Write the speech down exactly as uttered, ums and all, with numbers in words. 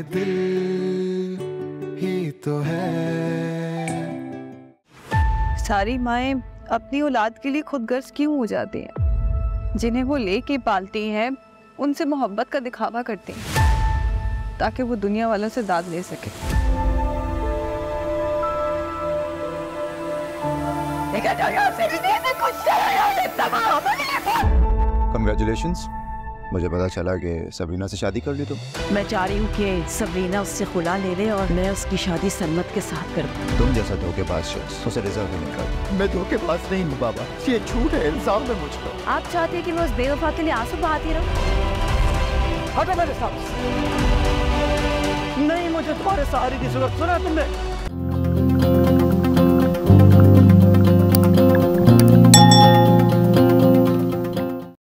दिल ही तो है। सारी माएँ अपनी औलाद के लिए खुदगर्ज क्यों हो जाती हैं? जिन्हें वो लेके पालती हैं उनसे मोहब्बत का दिखावा करती हैं ताकि वो दुनिया वालों से दाद ले सके। Congratulations, मुझे पता चला कि सबरीना से शादी कर ली तुम। मैं चाह रही हूँ कि सबरीना उससे खुला ले ले और मैं उसकी शादी सन्मत के साथ कर दूँ। तुम जैसा धोखेबाज शख्स उसे डिजर्व नहीं करता। मैं धोखेबाज नहीं हूँ बाबा, ये झूठ है, इल्जाम है मुझ पर। आप चाहते हैं कि मैं उस बेवफा के लिए आंसू बहाती रहूं? हटो मेरे साथ। नहीं, मुझे तुम्हारे सहारे की जरूरत। सुना तुमने?